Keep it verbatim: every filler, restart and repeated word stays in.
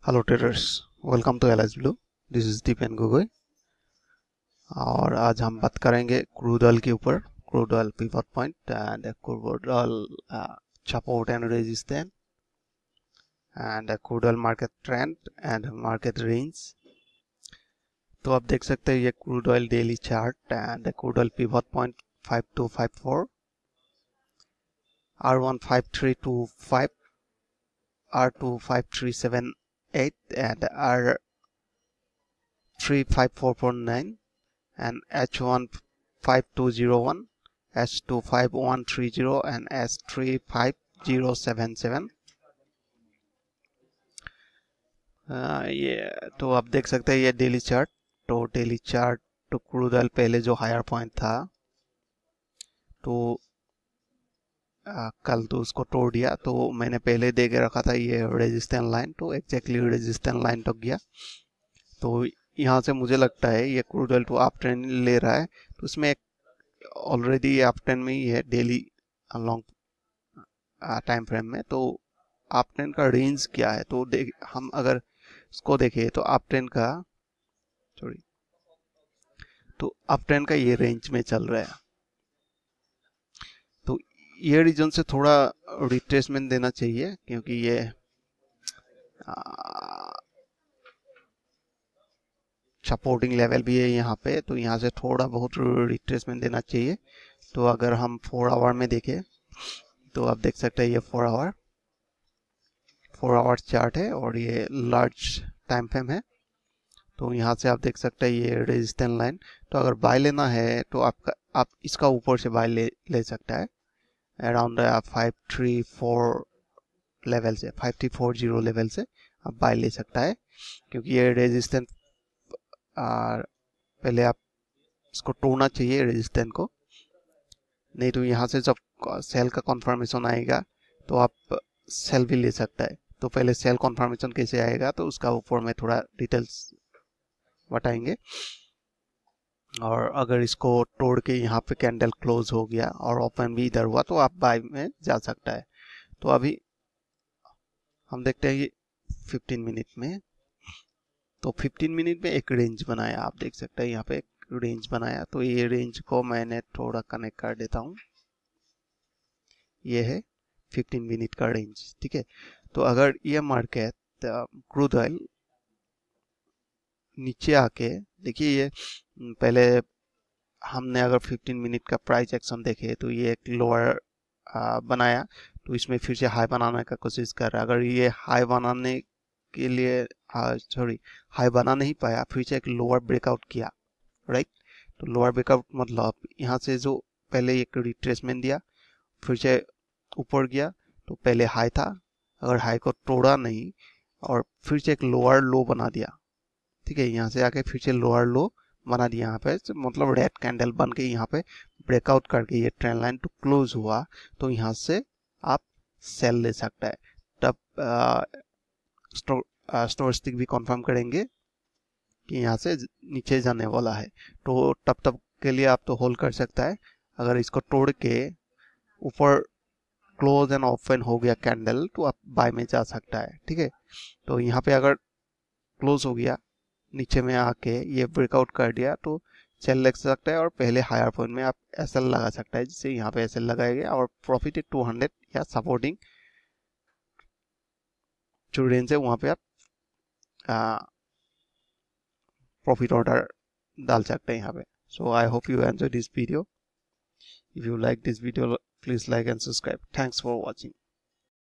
Hello traders, welcome to Alicblue। This is Deepen Gogoi और आज हम बात करेंगे क्रूड ऑयल के ऊपर। Crude oil pivot point and crude oil support and resistance and crude oil market trend and market range. तो आप देख सकते हैं ये crude oil daily chart and crude oil pivot point five two five four, R one five three two five, R two five three seven eight and R three five four four nine and H one five two zero one, H two five one three zero and H three five zero seven seven। ये तो आप देख सकते हैं ये daily chart. तो daily chart तो crude oil पहले जो हायर पॉइंट था तो आ, कल तो उसको तोड़ दिया। तो मैंने पहले दे के रखा था ये रेजिस्टेंस लाइन, तो एग्जैक्टली रेजिस्टेंस लाइन तक गया। तो यहाँ से मुझे लगता है ये क्रूड ऑयल तो अप ट्रेंड ले रहा है, तो इसमें एक ऑलरेडी ये अप ट्रेंड में ही है डेली लॉन्ग टाइम फ्रेम में। तो अप ट्रेंड का रेंज क्या है, तो देख हम अगर इसको देखें तो अप ट्रेंड का सॉरी तो अप ट्रेंड का ये रेंज में चल रहा है। तो ये रीजन से थोड़ा रिट्रेसमेंट देना चाहिए, क्योंकि ये सपोर्टिंग लेवल भी है यहाँ पे, तो यहाँ से थोड़ा बहुत रिट्रेसमेंट देना चाहिए। तो अगर हम फोर आवर में देखें तो आप देख सकते हैं ये four hour four hour chart है और ये लार्ज टाइम फ्रेम है। तो यहाँ से आप देख सकते हैं ये रेजिस्टेंस लाइन। तो अगर बाय लेना है तो आपका आप इसका ऊपर से बाय ले ले सकता है around five three four level से, five three four zero level से आप बाय ले सकता है, क्योंकि ये रेजिस्टेंस पहले आप इसको तोड़ना चाहिए रेजिस्टेंस को, नहीं तो यहाँ से जब सेल का कंफर्मेशन आएगा तो आप सेल भी ले सकता है। तो पहले सेल कंफर्मेशन कैसे आएगा तो उसका ऊपर में थोड़ा डिटेल्स बताएंगे। और अगर इसको तोड़ के यहाँ पे कैंडल क्लोज हो गया और ओपन भी इधर हुआ तो आप बाय में जा सकता है। तो अभी हम देखते हैं ये फिफ्टीन मिनट में। तो फिफ्टीन मिनट में एक रेंज बनाया, आप देख सकते हैं यहाँ पे एक रेंज बनाया। तो ये रेंज को मैंने थोड़ा कनेक्ट कर देता हूँ। ये है फिफ्टीन मिनट का रेंज, ठीक है। तो अगर ये मार्केट क्रूड ऑयल नीचे आके देखिए, ये पहले हमने अगर फिफ्टीन मिनट का प्राइस एक्शन देखे तो ये एक लोअर बनाया, तो इसमें फिर से हाई बनाने का कोशिश कर रहा है। अगर ये हाई बनाने के लिए सॉरी हाई बना नहीं पाया, फिर से एक लोअर ब्रेकआउट किया, राइट। तो लोअर ब्रेकआउट मतलब यहाँ से जो पहले एक रिट्रेसमेंट दिया, फिर से ऊपर गया, तो पहले हाई था, अगर हाई को तोड़ा नहीं और फिर से एक लोअर लो बना दिया, ठीक है। यहाँ से आके फिर से लोअर लो बना दिया यहाँ पे, मतलब रेड कैंडल बन के यहाँ पे ब्रेकआउट करके ये ट्रेंड लाइन तो क्लोज हुआ, तो यहाँ से आप सेल ले सकता है। तब स्टोर स्टिक भी कंफर्म करेंगे कि यहाँ से नीचे जाने वाला है, तो तब तब के लिए आप तो होल्ड कर सकता है। अगर इसको तोड़ के ऊपर क्लोज एंड ओपन हो गया कैंडल तो आप बाय में जा सकता है, ठीक है। तो यहाँ पे अगर क्लोज हो गया, नीचे में आके ये ब्रेकआउट कर दिया तो सेल लग सकता है, और पहले हायर पॉइंट में आप एसएल लगा सकता है, जिससे यहाँ पे एसएल लगाएगा और प्रॉफिट टू हंड्रेड या सपोर्टिंग जो रेंज है वहाँ पे आप प्रॉफिट ऑर्डर डाल सकते हैं यहाँ पे। So I hope you enjoy this video. If you like this video please like and subscribe. Thanks for watching.